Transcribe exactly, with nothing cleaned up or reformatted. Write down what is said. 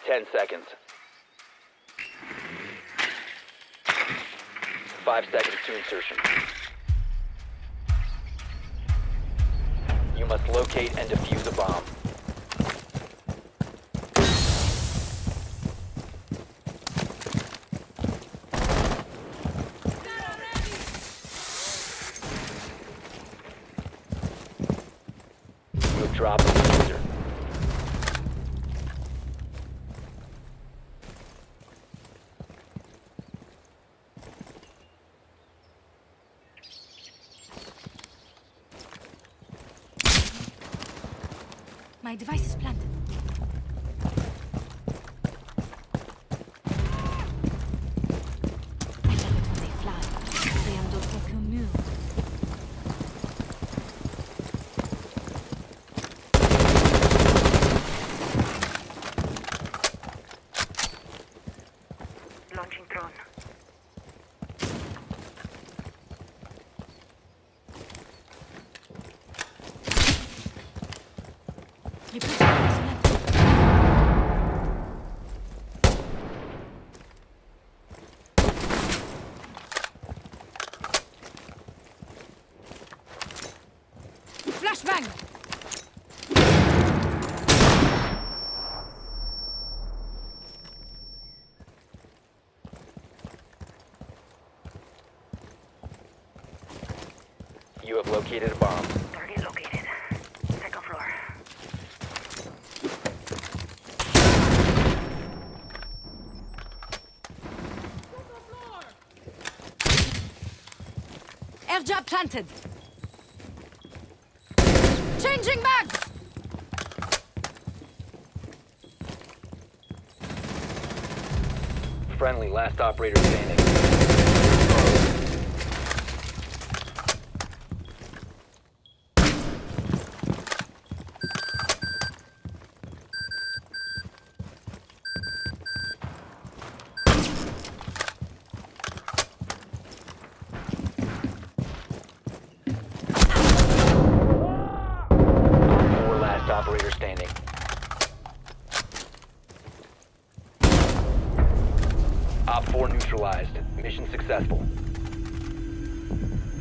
Ten seconds. Five seconds to insertion. You must locate and defuse a bomb. You have dropped the diffuser. My device is planted. I love it when they fly. They am Doctor Camus. Launching drone. Repeat device planted. Flashbang! You have located a bomb. Target located. Second floor. Air jab planted. Changing mags! Friendly, last operator standing. Four last operator standing. Op four neutralized. Mission successful.